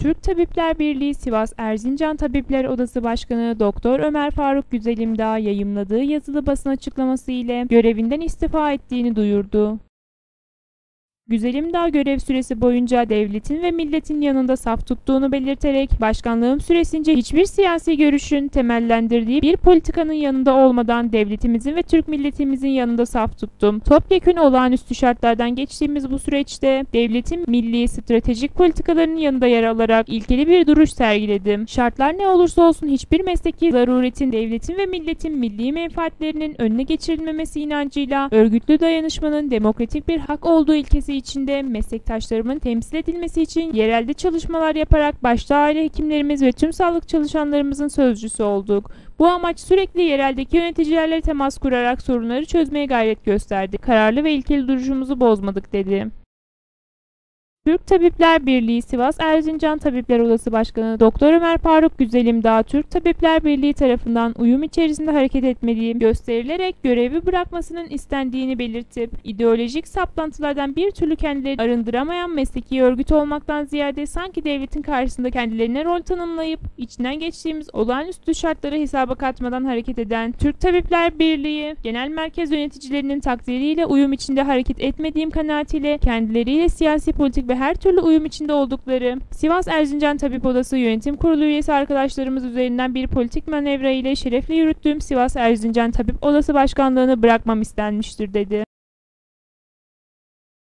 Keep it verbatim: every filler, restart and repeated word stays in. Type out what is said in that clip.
Türk Tabipler Birliği Sivas Erzincan Tabipler Odası Başkanı Doktor Ömer Faruk Güzelimdağ yayımladığı yazılı basın açıklaması ile görevinden istifa ettiğini duyurdu. Güzelimdağ görev süresi boyunca devletin ve milletin yanında saf tuttuğunu belirterek, başkanlığım süresince hiçbir siyasi görüşün temellendirdiği bir politikanın yanında olmadan devletimizin ve Türk milletimizin yanında saf tuttum. Topyekün olağanüstü şartlardan geçtiğimiz bu süreçte devletin milli stratejik politikalarının yanında yer alarak ilkeli bir duruş sergiledim. Şartlar ne olursa olsun hiçbir mesleki zaruretin devletin ve milletin milli menfaatlerinin önüne geçirilmemesi inancıyla örgütlü dayanışmanın demokratik bir hak olduğu ilkesi içinde meslektaşlarımın temsil edilmesi için yerelde çalışmalar yaparak başta aile hekimlerimiz ve tüm sağlık çalışanlarımızın sözcüsü olduk. Bu amaç sürekli yereldeki yöneticilerle temas kurarak sorunları çözmeye gayret gösterdik. Kararlı ve ilkeli duruşumuzu bozmadık dedi. Türk Tabipler Birliği Sivas Erzincan Tabipler Odası Başkanı Doktor Ömer Faruk Güzelimdağ, Türk Tabipler Birliği tarafından uyum içerisinde hareket etmediği gösterilerek görevi bırakmasının istendiğini belirtip, ideolojik saplantılardan bir türlü kendilerini arındıramayan mesleki örgüt olmaktan ziyade sanki devletin karşısında kendilerine rol tanımlayıp içinden geçtiğimiz olağanüstü şartları hesaba katmadan hareket eden Türk Tabipler Birliği Genel Merkez yöneticilerinin takdiriyle uyum içinde hareket etmediğim kanaatiyle kendileriyle siyasi politik ve her türlü uyum içinde oldukları Sivas Erzincan Tabip Odası Yönetim Kurulu üyesi arkadaşlarımız üzerinden bir politik manevra ile şerefle yürüttüğüm Sivas Erzincan Tabip Odası Başkanlığını bırakmam istenmiştir dedi.